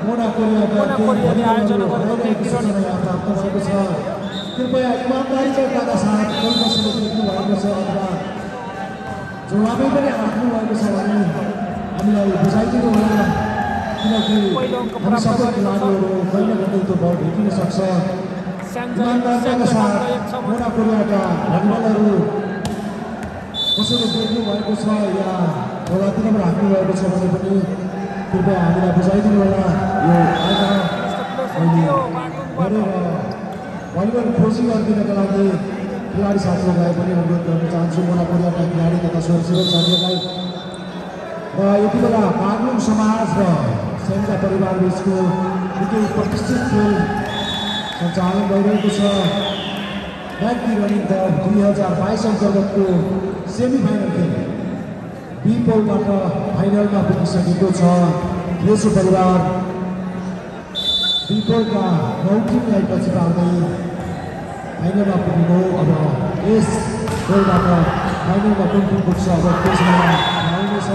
कोरियाले आयोजना गरेको व्यक्तिगत प्राप्त भएको छ। कृपया इमानदारीका साथ कलकसले लेख्नु भएको छ अथवा जवाबै पनि आफ्नो भएको छ भने हामीलाई बुझाइदिनु होला, किनकि हामी सबै खेलाडीहरू कहिले न कहिले त्यो बल भेटिन सक्छ। इमानदारीका साथ मोना कोरियाका भलिबलहरू कसैले देख्नु भएको छ या खोलातिरमा राख्नु भएको छ भने पनि कृपया हामीलाई बुझाइदिनु होला। यो गरेर भलिबल खोजी गरिदिनका लागि खेलाडी साथीहरूलाई पनि अनुरोध गर्न चाहन्छु, मोना कोरियाका खेलाडी तथा स्वयंसेवक साथीहरूलाई। र यति बेला बागलुङ समाज र सेन्जा परिवार बिचको निकै प्रतिष्ठित खेल सञ्चालन भइरहेको छ। ऱ्याग्बी रनिङ कप 2022 अन्तर्गतको सेमिफाइनल खेल बी पोलबाट फाइनलमा पुगिसकेको छ। यसो परिवार बी पोलका 9 टिमलाई पछि पार्दै फाइनलमा पुग्नु। अब यस पोलबाट फाइनलमा कुन टिम पुग्छ अब त्यसमा आउनेछ।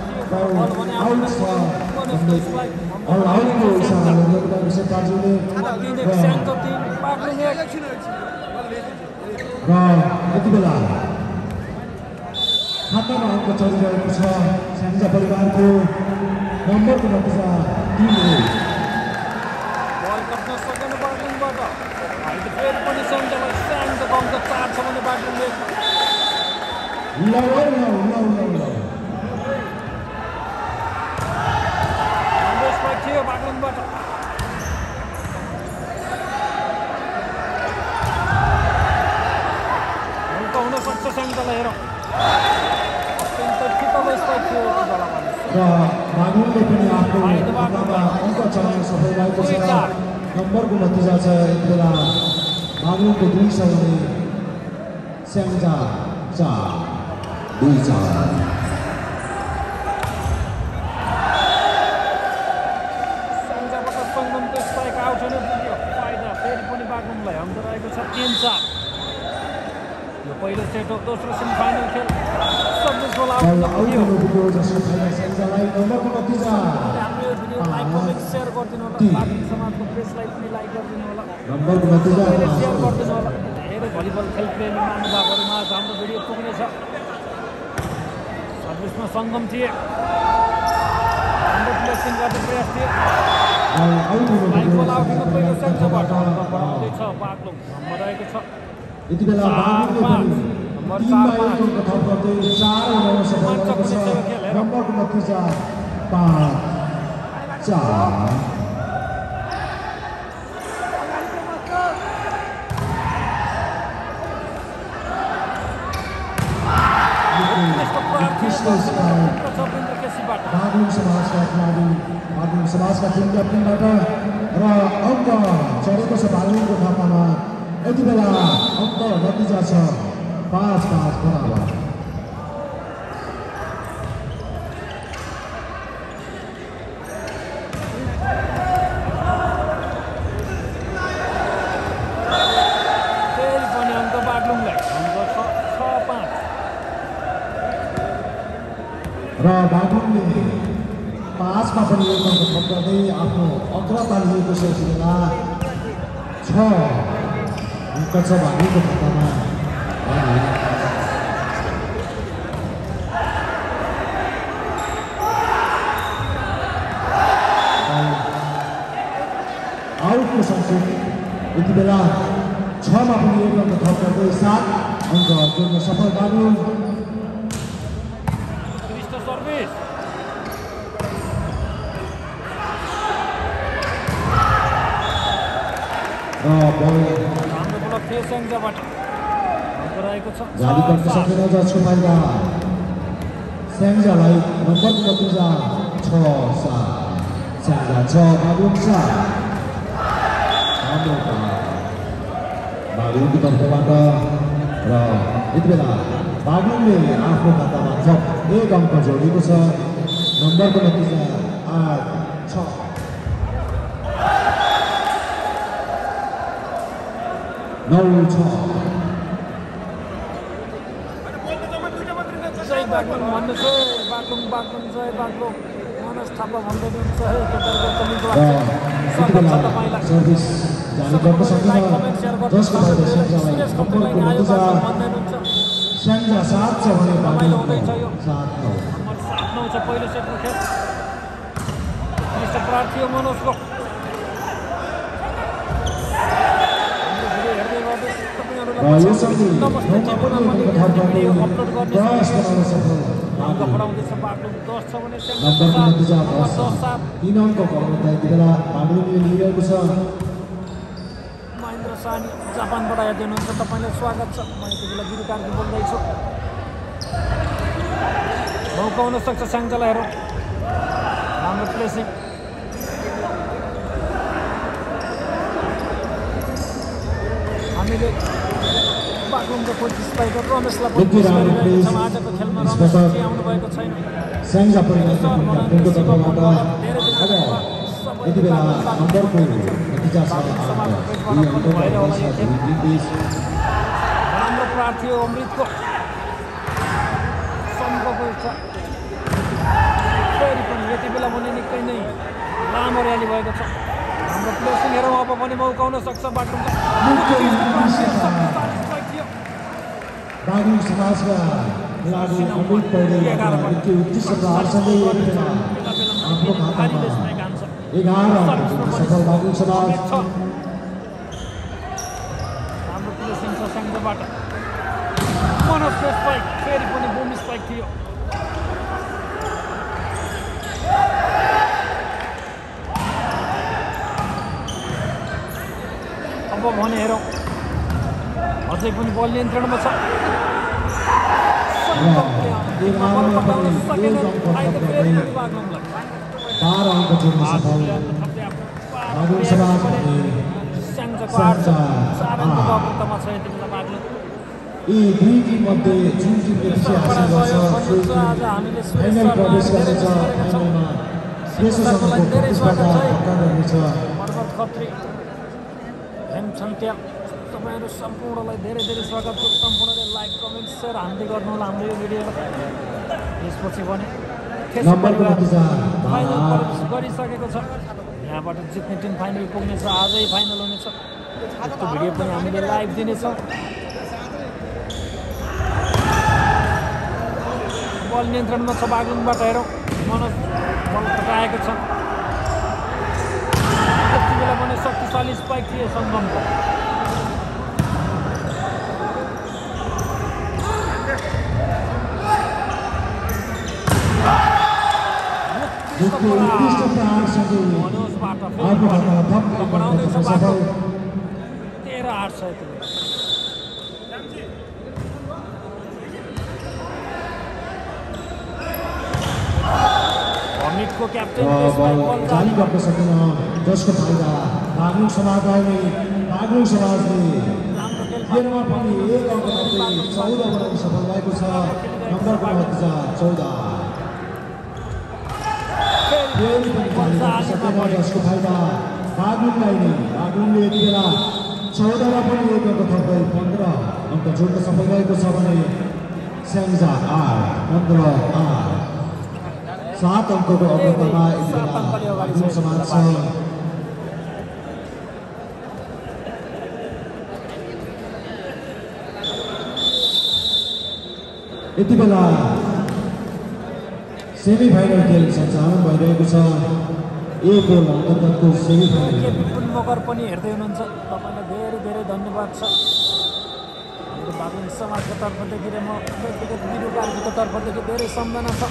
आउटको इसाराले गर्नुभएको छ दाजुले। र यति बेला खातामा अङ्क चलिरहेको छ स्याङ्जा परिवारको। नम्बरको नतिजा 3 हो। बल कट्न सकेन बागलुङबाट। अहिले फेरि पनि स्याङ्जालाई स्याङ्जाको अङ्क 4 छ भने बागलुङले थियो बागलुङबाट। अङ्क हुनसक्छ स्याङ्जालाई। हेरौँ अत्यन्त ठिटो स्ट्राइक थियो बेलामा। र बागलुङले पनि आफ्नो खातामा अङ्क चलाउन सफल भएको छ। नम्बरको नतिजा छ यति बेला बागलुङको 2 छ भने स्याङ्जा 4 2-4। स्याङ्जाबाट सङ्गमको स्ट्राइक आउट हुन पुग्यो। फाइदा फेरि पनि बागलुङलाई अङ्क रहेको छ 3-4। यो पहिलो सेट हो दोस्रो सेमिफाइनल खेल। सर्भिस बल आउट पुग्यो। स्याङ्जालाई नम्बरको नतिजा हाम्रो भिडियो लाइक कमेन्ट सेयर गरिदिनु होला। बागलुङ समाजको प्रेसलाई पनि लाइक गरिदिनु होला। नम्बरको नतिजा सेयर गरिदिनु होला। धेरै भलिबल खेलप्रेमी महानुभावहरूमा हाम्रो भिडियो पुग्नेछ। सर्भिसमा सङ्गम थिए। राम्रो प्लेसिङ गर्ने प्रयास थियो। लाइक बल आउट हुन पहिलो सेटबाट बढाउँदैछ बागलुङ। नम्बर रहेको छ यति बेला बागलुङले पनि टिममा एक अङ्क थप गर्दै 4 बनाउन सफल भएको छ। नम्बरको नतिजा 5-4। बागलुङ समाजका खेलाडी बागलुङ समाजका टिम क्याप्टेनबाट र अङ्क चढेको छ बागलुङको खातामा। यति बेला अङ्क नतिजा छ 5-5 बराबर। फेरि पनि अङ्क बागलुङलाई अङ्क 6-5। र बागलुङले 5मा पनि एक अङ्क थप गर्दै आफ्नो अग्रता लिएको छ। यति बेला 6 अङ्क छ बागलुङको खातामा। आउटको संकेत यति बेला 6मा पनि एक अङ्क थप गर्दै 7 अङ्क जोड्न सफल बागलुङ। सर्भिस र बल राम्रो बल थियो स्याङ्जाबाट। अङ्क रहेको छ जाली गर्न सकेन छुपाइदा स्याङ्जालाई नम्बरको नतिजा 6-7। स्याङ्जा 6 बागलुङ 7। राम्रो बागलुङको तर्फबाट। र यति बेला बागलुङले आफ्नो खातामा थप एक अङ्क जोडेको छ। नम्बरको नतिजा 8-6। जय बागलुङ भन्नुहोस् है। बागलुङ जय बागलुङ। मनोज थापा भन्दै हुनुहुन्छ है केटारको कमिङको र यति बेला सर्भिस जारी गर्न सकिन जसको फाइदा सेन्जालाई नम्बरको नतिजा स्याङ्जा 7 छ भने रमाइलो हुँदैछ यो 7-9 नम्बर 7-9 छ पहिलो सेटको खेल यस्तो प्रार्थी हो मनोजको र यो सँगै 9मा पनि अपलोड गर्ने 10 बनाउन सफल अङ्क बढाउँदैछ बाग्लुङ 10 छ भने नम्बरको नतिजा 10 3 अङ्कको अङ्क यति बेला बाग्लुङले लिइरहेको छ महेन्द्र सानी जापानबाट हेर्दै हुनुहुन्छ तपाईँलाई स्वागत छ म यति बेला गिरी कार्की बोल्दैछु मौका हुन सक्छ स्याङ्जालाई हेरौँ राम्रो प्लेसिङ हामीले बाग्लुङको कोच स्पाइकर रमेशलाई आजको खेलमा रमेश आउनुभएको छैन स्याङ्जा परिवारको तर्फबाट यति बेला नम्बरको नतिजा राम्रो प्रार्थी हो अमृतको सम्भवको छ फेरि पनि यति बेला भने निकै नै लामो र्याली भएको छ हाम्रो प्लेसिङ हेरौँ अब पनि मौका हुन सक्छ बाग्लुङ समाजका खेलाडी अमृत पौडेलको उत्कृष्ट प्रहारसँगै आफ्नो खातामा 11 अङ्क सफल बाग्लुङ समाज राम्रो प्लेसिङ छ स्याङ्जाबाट मनोजको स्पाइक फेरि पनि बुम स्पाइक थियो अब भने हेरौँ अझै पनि बल नियन्त्रणमा छ बाग्लुङलाई 12 अङ्क जोड्न सफल बाग्लुङ समाज भने स्याङ्जाको 8 अङ्कको अग्रतामा छ यति बेला बाग्लुङ यी दुई टिममध्ये जुन टिमले विजय हासिल गर्छ फाइनल प्रवेश गर्नेछ फाइनलमा देशसँगको प्रतिस्पर्धा पक्का गर्नेछ मर्मत खत्री हेम छन्त्याल तपाईँहरू सम्पूर्णलाई धेरै धेरै स्वागत छ सम्पूर्णले लाइक कमेन्ट सेयर हान्दै गर्नुहोला हाम्रो यो भिडियोलाई त्यसपछि भने नम्बरको नतिजा फाइनल प्रवेश गरिसकेको छ यहाँबाट जित्ने टिम फाइनल पुग्नेछ आजै फाइनल हुनेछ यस्तो भिडियो पनि हामीले लाइभ दिनेछौँ बल नियन्त्रणमा छ बाग्लुङबाट हेरौँ मनोज बल पठाएको छ त्यति बेला भने शक्तिशाली स्पाइक थियो सङ्गमको उत्कृष्ट प्रहारसँगै मनोजबाट आफ्नो खातामा थप बढाउँदैछ सफल 13-8 छ यति बेला अमितको क्याप्टेन जारी गर्न सकिन जसको फाइदा बाग्लुङ समाजलाई नै बाग्लुङ समाजले खेलमा पनि 1 अङ्क गर्दै 14 बनाउन सफल भएको छ नम्बरको नतिजा 14 फेरि पनि जारी गर्न सकेन जसको फाइदा बाग्लुङलाई नै बाग्लुङले यति बेला 14 मा पनि 1 अङ्क थप्दै 15 अङ्क जोड्न सफल भएको छ भने स्याङ्जा 8 15 7 अङ्कको अग्रतामा यति बेला बाग्लुङ समाज छ यति बेला सेमी फाइनल खेल सञ्चालन भइरहेको छ एक गोल अन्तर्गतको सेमी फाइनल विपुल मगर पनि हेर्दै हुनुहुन्छ तपाईँलाई धेरै धेरै धन्यवाद छ हाम्रो बाग्लुङ समाजको तर्फदेखि र म व्यक्तिगत गिरी कार्कीको तर्फदेखि धेरै सम्झना छ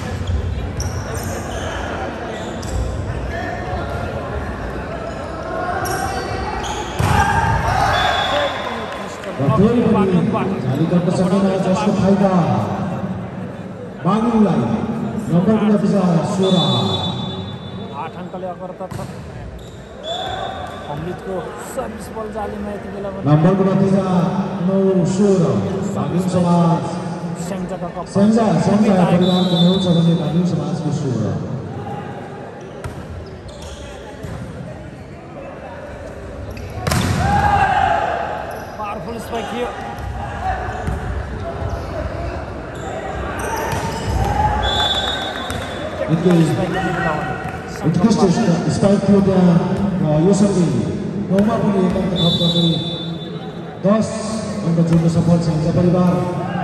जारी गर्न सकेन जसको फाइदा बाग्लुङलाई नम्बरको नतिजा 16 8 अङ्कले अग्रता छ अमृतको सर्भिस बल जालीमा यति बेला नम्बरको नतिजा 9-16 बाग्लुङ समाज स्याङ्जाका कप स्याङ्जा परिवारको 9 छ भने बाग्लुङ समाजको 16 पावरफुल स्पाइक थियो निकै स्पाइक उत्कृष्ट स्पाइक थियो त्यहाँ र यो सँगै 9मा पनि एक अङ्क थप गर्दै 10 अङ्क जोड्न सफल स्याङ्जा परिवार।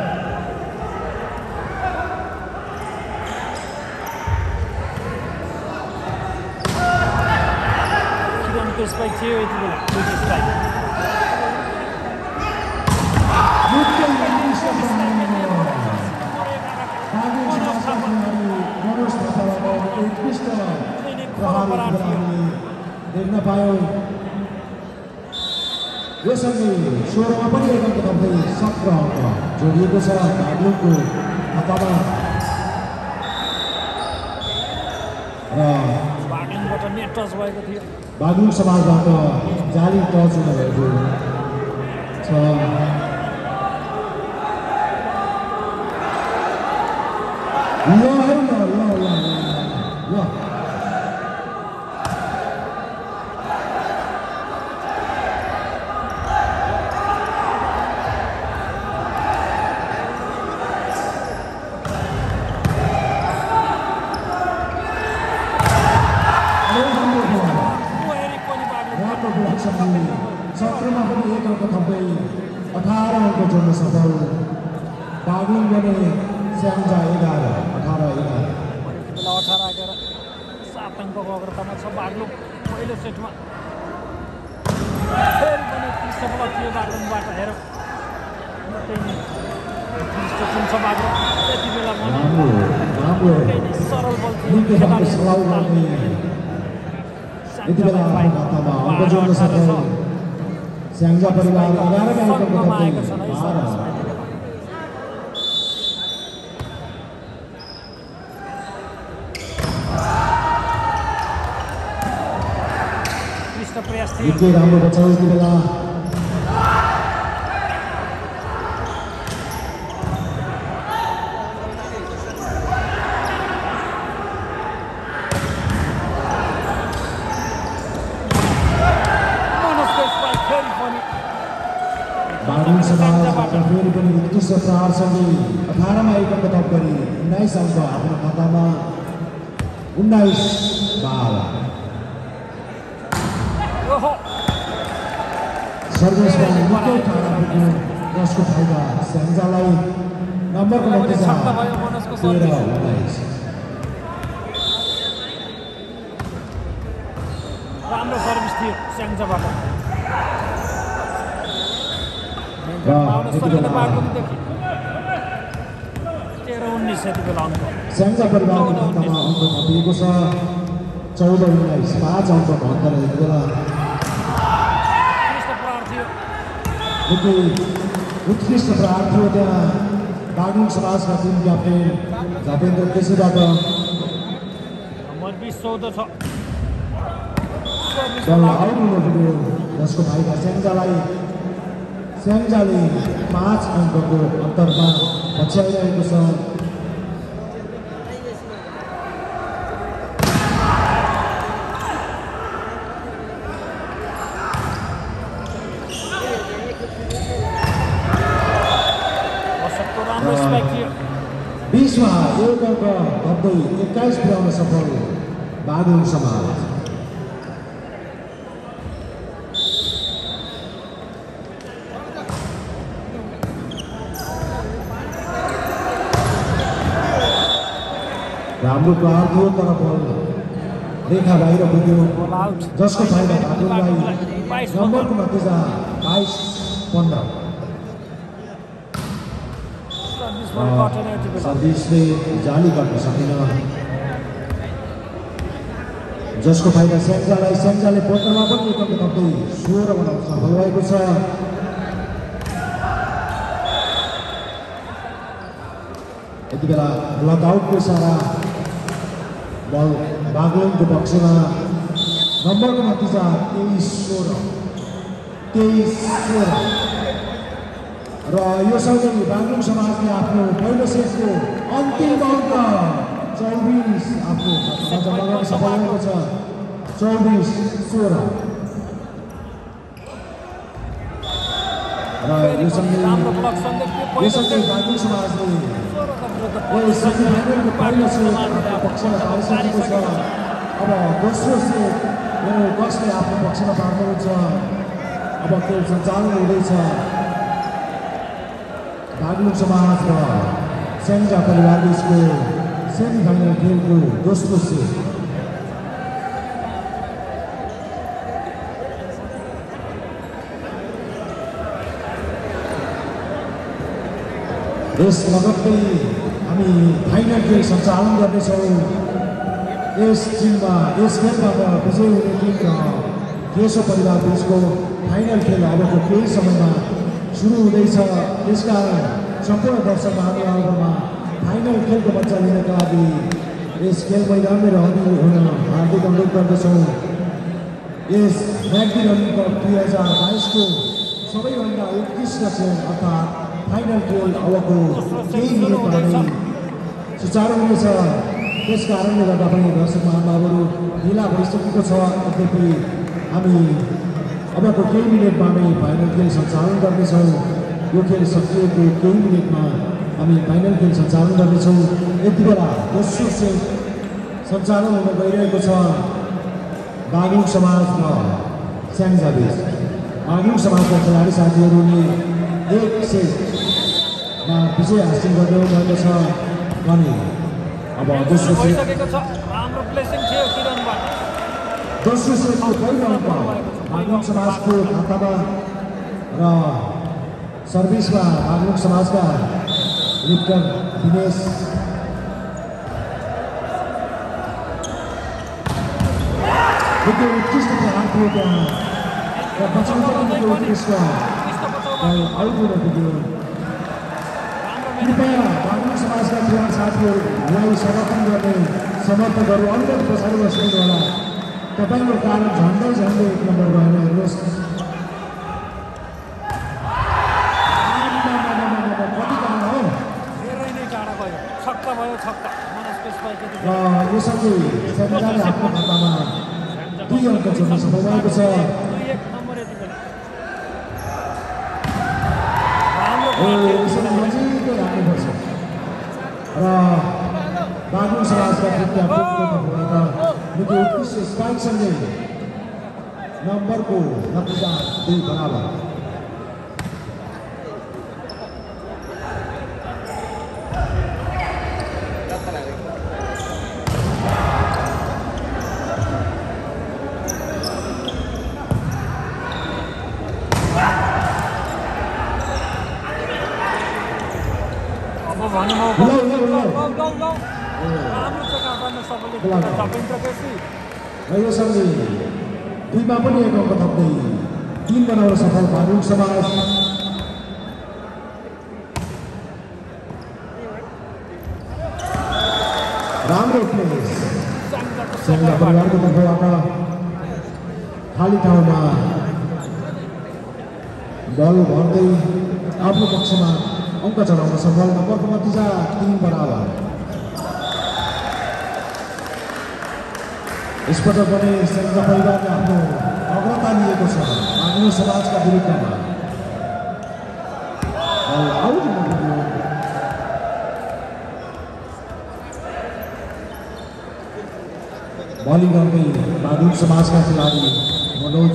स्पाइक थियो यति बेला दुईटै स्ट्राइक देख्न पायौँ। यो सँगै 16मा पनि एक अङ्क थप्दै 17 अङ्क जोडिएको छ बागलुङको खातामा र बागलुङबाट नेट टच भएको थियो। बागलुङ समाजबाट जाली टच हुनुभएको छ। सत्रमा पनि एक अङ्क थप्दै 18 अङ्क जोड्न सफल बागलुङ भने स्याङ्जा 11 18-11 बेला 18-11 7 अङ्कको अग्रतामा छ बागलुङ। पहिलो सेटमा फेरि पनि 30 सफल थियो बागलुङबाट। हेर छ बागलुङ त्यति बेला सरल बल यति बेला आफ्नो खातामा अङ्क जोड्न सफल स्याङ्जा परिवार 11 अङ्क थप्दै 12 प्रयास थियो। निकै राम्रो बचाउ यति बेला बागलुङ समाजबाट फेरि पनि उत्कृष्ट प्रहारसँगै 18मा एक अङ्क थप गरी 19 अङ्क आफ्नो खातामा 19-12 सर्भिसमा निकै टाढा पुग्यो। 10को फाइदा स्याङ्जालाई नम्बरको नतिजा 13-19 राम्रो सर्भिस थियो स्याङ्जाबाट। स्याङ्जा परिवारको खातामा अङ्क थपिएको छ 14-19 5 अङ्क भन्दा यति बेला निकै उत्कृष्ट प्रहार थियो त्यहाँ बागलुङ समाजका टिम क्याप्टेन झापेन्द्र केसीबाट। बल आउट हुन पुग्यो 10को फाइदा स्याङ्जालाई। स्याङ्जाले 5 अङ्कको अन्तरमा पछ्याइरहेको छ। बीसमा एक अङ्क थप्दै 21 पुर्याउन सफल बागलुङ समाज। राम्रो प्रहार थियो तर बल रेखा बाहिर पुग्यो जसको फाइदा बागलुङलाई। नम्बरको नतिजा 22-15 सर्भिसले जाली गर्न सकेन जसको फाइदा स्याङ्जालाई। स्याङ्जाले 15मा पनि एक अङ्क थप्दै 16 बनाउन सफल भएको छ। यति बेला लकआउटको इसारा बल बागलुङको पक्षमा। नम्बरको नतिजा 23-16 र यो सँगै बागलुङ समाजले आफ्नो पहिलो सेटको अन्तिम अङ्क 24 आफ्नो खातामा जम्मा गर्न सफल भएको छ 24-16 र यो सँगै बागलुङ समाजले सेमिफाइनलको पहिलो सेट आफ्नो पक्षमा पारिसकेको छ। अब दोस्रो सेट यो कसले आफ्नो पक्षमा पार्नुहुन्छ। अब खेल सञ्चालन हुँदैछ। बागलुङ समाज र स्याङ्जा परिवार बिचको सेमी फाइनल खेलको दोस्रो सेट। यस लगत्तै हामी फाइनल खेल सञ्चालन गर्नेछौँ। यस टिममा यस खेलबाट विजय हुने टिम र केशव परिवार बिचको फाइनल खेल अबको केही समयमा सुरु हुँदैछ। त्यसकारण सम्पूर्ण दर्शक महानुभावहरूमा फाइनल खेलको मजा लिनका लागि यस खेल मैदानमै रहने हुन हार्दिक अनुरोध गर्दछौँ। यस ऱ्याग्बी रनिङ कप 2022को सबैभन्दा उत्कृष्ट खेल अर्थात् फाइनल खेल अबको केही मिनटमा नै सुचारू हुनेछ। त्यस कारणले गर्दा पनि दर्शक महानुभावहरू ढिला भइसकेको छ। यद्यपि हामी अबको केही मिनटमा नै फाइनल खेल सञ्चालन गर्नेछौँ। यो खेल सकिएको केही मिनटमा हामी फाइनल खेल सञ्चालन गर्नेछौँ। यति बेला दोस्रो सेट सञ्चालन हुन गइरहेको छ बागलुङ समाज र स्याङ्जा बीच। बागलुङ समाजका खेलाडी साथीहरूले एक सेटमा विजय हासिल गर्नुभएको छ भने अब दोस्रो सेट दोस्रो सेटको पहिलो अङ्क बागलुङ समाजको खातामा र सर्भिसमा बागलुङ समाजका लिप्टन दिनेश उत्कृष्ट प्रहार थियो त्यहाँ र बचाउँदा उत्कृष्ट आउट हुन पुग्यो। कृपया बागलुङ समाजका खेलाडी साथीहरूलाई समर्थन गर्ने समर्थकहरू अलिकति पछाडि बस्नु होला। तपाईँको कारण झन्डै झन्डै एक नम्बर भएन हेर्नुहोस्। कति टाढा हो र यसरी स्याङ्जाले आफ्नो खातामा 2 अङ्क जोड्न सफल भएको छ। यसरी नजिकै राख्नुपर्छ र बागलुङ समाजका निकै उत्कृष्ट स्पाइकसँगै नम्बरको नतिजा 2 बराबर। यो सँगै 2मा पनि एक अङ्क थप्दै 3 बनाउन सफल बागलुङ समाज। राम्रो प्लेस स्याङ्जा परिवारको तर्फबाट खाली ठाउँमा बल भर्दै आफ्नो पक्षमा अङ्क चढाउन सफल। नम्बरको नतिजा 3 बराबर। यसपटक पनि स्याङ्जा परिवारले आफ्नो अग्रता लिएको छ बागलुङ समाजका विरुद्धमा। आउट हुन पुग्यो। बलिङ गर्दै बागलुङ समाजका खेलाडी मनोज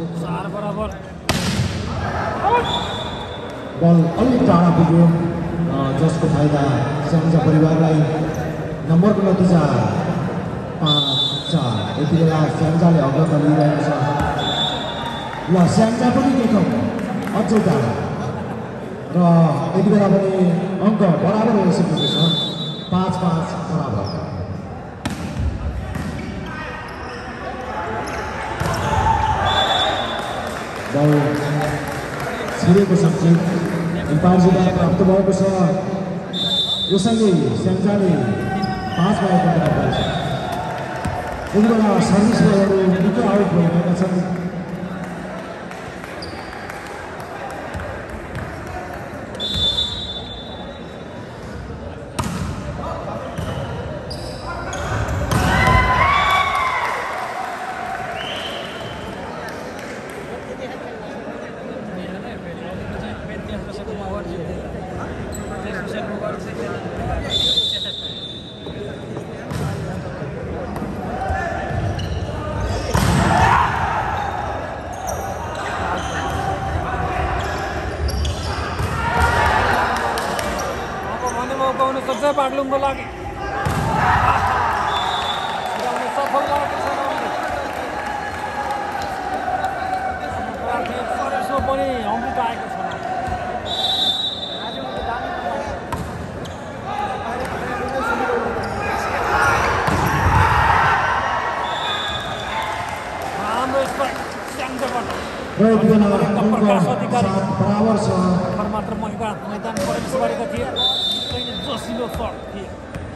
बल अलिक टाढा पुग्यो जसको फाइदा स्याङ्जा परिवारलाई। नम्बरको नतिजा 5-4। यति बेला स्याङ्जाले अग्रता लिइरहेको छ। ल स्याङ्जा पनि देखौँ अझै टाढा र यति बेला पनि अङ्क बराबर भइसकेको छ 5-5 बराबर। बल छिरेको सङ्केत एम्पायरबाट प्राप्त भएको छ। यो सँगै स्याङ्जाले 5मा एक अङ्क भएको छ। यति बेला सर्भिस बलहरू निकै आउट भइरहेका छन्। चाहिँ बागलुङको लागि सफल भएको छ। सरेसमा पनि अमृत आएको छ। प्रकाश अधिकारी बराबर छ। मात्र मैदान प्रवेश गरेका थिए। जोसिलो सट थिए।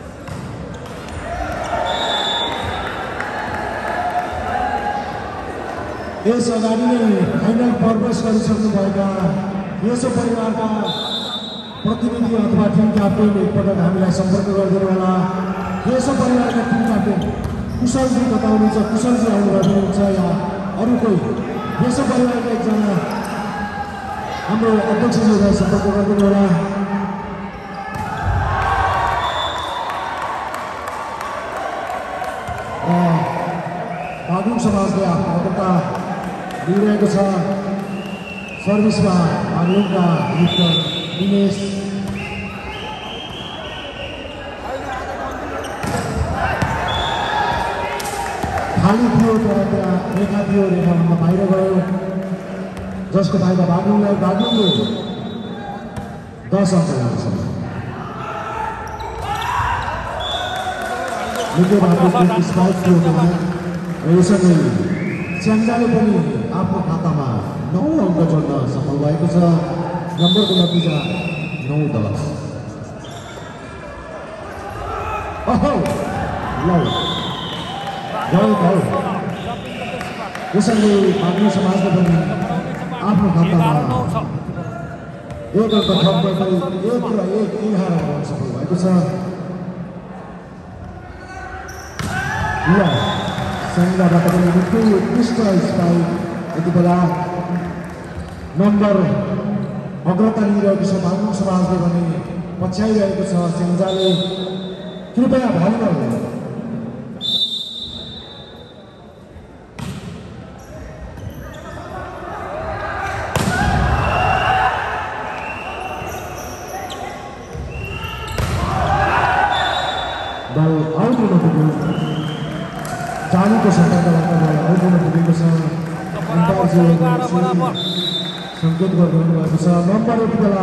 यस अगाडि नै फाइनल प्रवेश गरिसक्नुभएका यसो परिवारका प्रतिनिधि अथवा टिम क्याप्टेन एकपटक हामीलाई सम्पर्क गरिदिनु होला। यसो परिवारका टिम क्याप्टेन कुशलजी बताउनुहुन्छ। कुशलजी आउनुभएको हुन्छ या अरू कोही यसो परिवारका एकजना हाम्रो अध्यक्षजीलाई सम्पर्क गरिदिनु होला। बागलुङ समाजले आफ्नो अग्रता दिइरहेको छ। सर्भिसमा बागलुङका मिस्टर दिनेश खाली थियो तर त्यहाँ रेखा थियो। रेखाभन्दा बाहिर गयो जसको फाइदा बागलुङले 10 अङ्क लाग्छ। निकै बाटो स्पाइक थियो त्यहाँ। यसरी स्याङ्जाले पनि आफ्नो खातामा 9 अङ्क जोड्न सफल भएको छ। नम्बरको नतिजा 9-10। यसरी बागलुङ समाजले पनि आफ्नो खातामा 1 अङ्क थप गर्दै 1-1 गर्न सफल भएको छ। स्याङ्जाबाट पनि निकै उत्कृष्ट स्पाइक यति बेला नम्बर अग्रता लिइरहेको छ। बागलुङ समाजले पनि पछ्याइरहेको छ। स्याङ्जाले कृपया भलिबल बल आउट हुन पुग्यो। चालीको सम्पर्कबाट बल आउट हुन पुगेको छ। सङ्केत गरिदिनु भएको छ। नम्बर यति बेला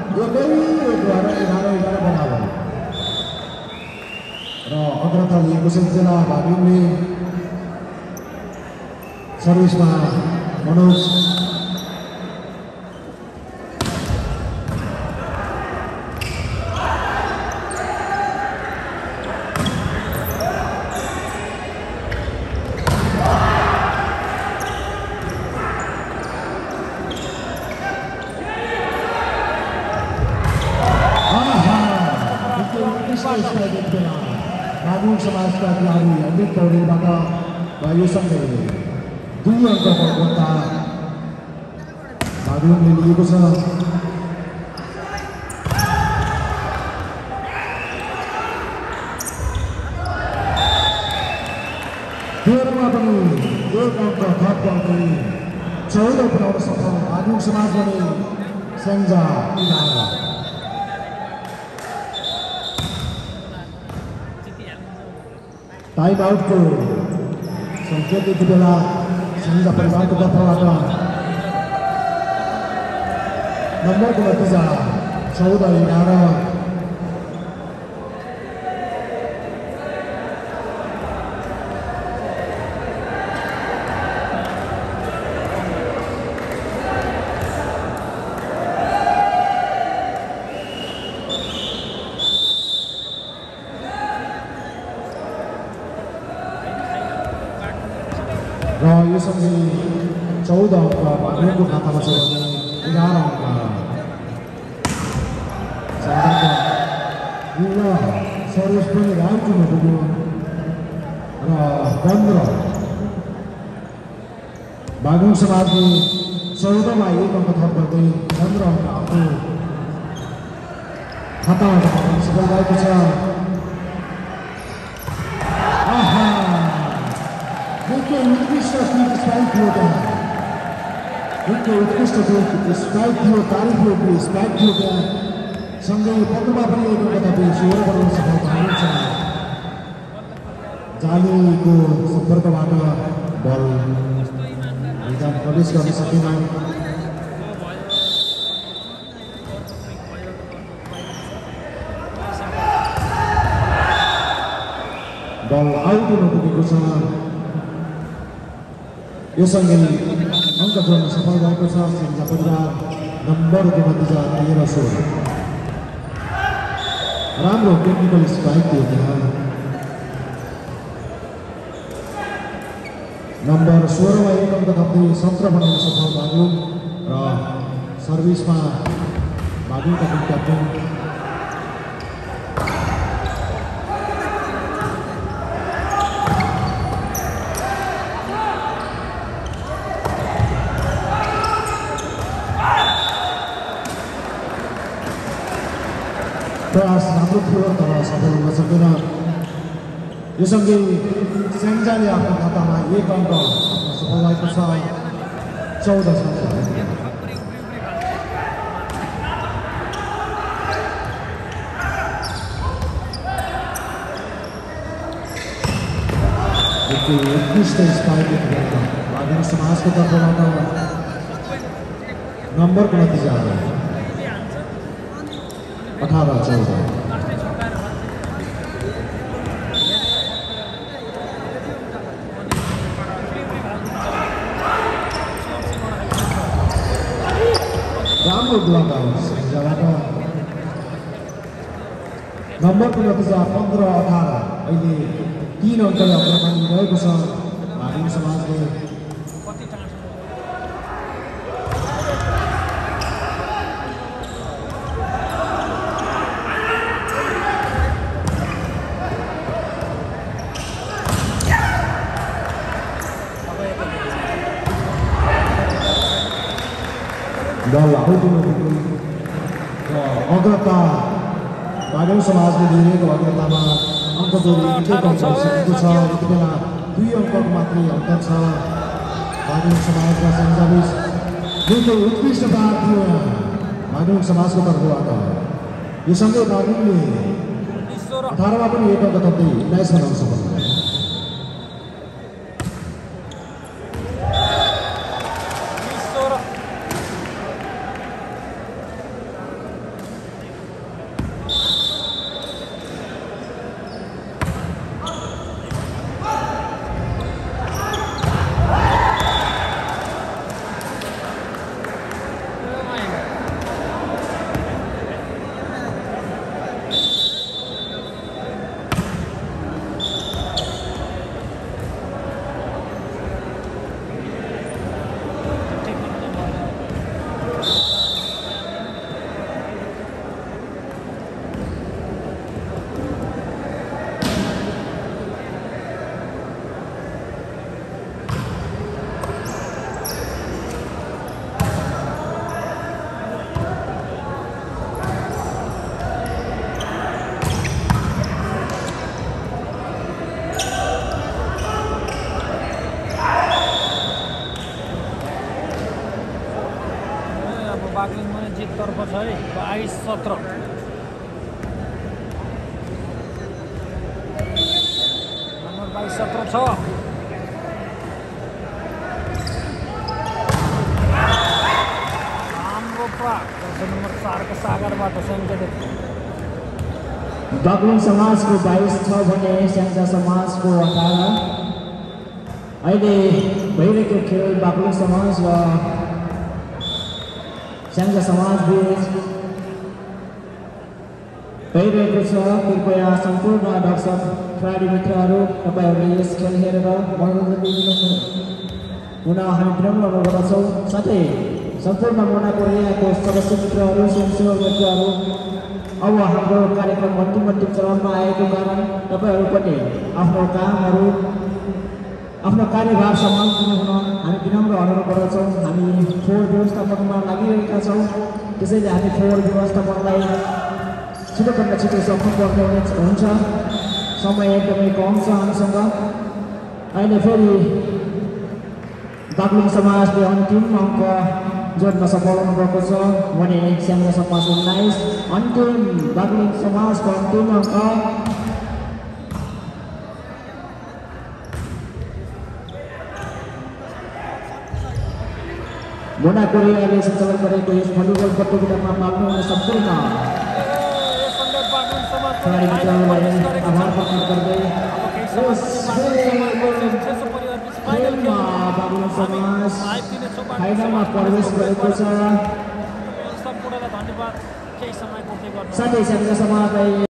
11 बराबर र अग्रता लिएको छ। बेला बागलुङले सर्भिसमा मनोज बागलुङ समाजका खेलाडी अमृत पौडेलबाट र यो सँगै 2 अङ्कको अग्रता बागलुङले लिएको छ। तेह्रमा पनि 1 अङ्क थप गर्दै 14 पुर्याउन सफल बागलुङ समाज भने स्याङ्जा 11। टाइम आउटको सङ्केत यति बेला स्याङ्जा परिवारको तर्फबाट। नम्बरको नतिजा 14-11। र यो सँगै 14 अङ्क बागलुङको खातामा छ भने 11 अङ्क सर्भिस पनि राइट हुन पुग्यो र 15 बागलुङ समाजले 14मा 1 अङ्क थप गर्दै 15 अङ्क आफ्नो खातामा राख्न सफल भएको छ। उत्कृष्ट स्पाइक थियो त्यहाँ। निकै उत्कृष्ट स्पाइक थियो। तारिफ स्पाइक थियो त्यहाँ। सँगै पक्रुमा पनि एक तथापि स्वर बनाउन सफलता हुन्छ जालीको सम्पर्कबाट बल मैदान प्रवेश गर्न सकेन बल आउट हुन पुगेको छ यो सँगै अङ्क जोड्न सफल भएको छ स्याङ्जा परिवार नम्बरको नतिजा 13-16 राम्रो टेक्निकल स्ट्राइक दियो त्यहाँ नम्बर 16 मा एक अङ्क थप्दै 17 बनाउन सफल बागलुङ र सर्भिसमा बागलुङका टिम क्याप्टेन प्रयास राम्रो थियो तर सफल हुन सकेन यो सँगै स्याङ्जाले आफ्नो खातामा एक अङ्क सफल भएको छ 14 उत्कृष्ट स्पाइक बागलुङ समाजको तर्फबाट नम्बरको नतिजा 18-14 राम्रो ब्लक आउट स्याङ्जाबाट नम्बरको नतिजा 15-18 अहिले 3 अङ्कले अग्रमानी रहेको छ बागलुङ समाजले दल आउट अग्रता बागलुङ समाजले दिएको अग्रतामा अङ्क जोडी सकेको छ यति बेला 2 अङ्कको मात्रै अन्तर छ बागलुङ समाज र सञ्चालित जुन उत्कृष्ट बार थियो बागलुङ समाजको तर्फबाट यो सँगै बागलुङले 18 मा पनि एक अङ्क थप्दै 19 बनाउन सफल भयो बागलुङमा जिततर्फ छ है 22-17 नम्बर 22-17 छ राम्रो प्राप्त नम्बर 4 को सागरबाट सङ्केत बागलुङ समाजको 22 छ भने स्याङ्जा समाजको 18 अहिले भइरहेको खेल बागलुङ समाज र स्याङ्जा समाज बीच भइरहेको छ कृपया सम्पूर्ण दर्शक खेलाडी मित्रहरू तपाईहरूले यस खेल हेरेर मनोरञ्जन हुन हामी विनम्र अनुरोध गर्दछौँ साथै सम्पूर्ण मुनाको यहाँको सदस्य मित्रहरू स्वयंसेवक मित्रहरू अब हाम्रो कार्यक्रम अन्तिम चरणमा आएको कारण तपाईहरू पनि आफ्नो कामहरू आफ्नो कार्यभार सम्हाल्नु हुन हामी विनम्र अनुरोध गर्दछौँ हामी फोहोर व्यवस्थापनमा लागिरहेका छौँ त्यसैले हामी फोहोर व्यवस्थापनलाई छिटोभन्दा छिटो सक्नुपर्ने हुन्छ समय एकदमै कम छ हामीसँग अहिले फेरि बागलुङ समाजले अन्तिम अङ्क जोड्न सफल हुनुभएको छ भने श्यामला समाज 19 अन्तिम बागलुङ समाजको अन्तिम अङ्क मुना कोरियाले सञ्चालन गरेको यस भलिबल प्रतियोगितामा भाग लिन सम्पूर्ण खेलाडी मित्रहरूलाई आभार प्रकट गर्दै खेलमा बागलुङ समाज फाइनलमा प्रवेश गरेको छ। सम्पूर्णलाई धन्यवाद केही समय कोर्दै गर्नु साथै श्यामला समाजलाई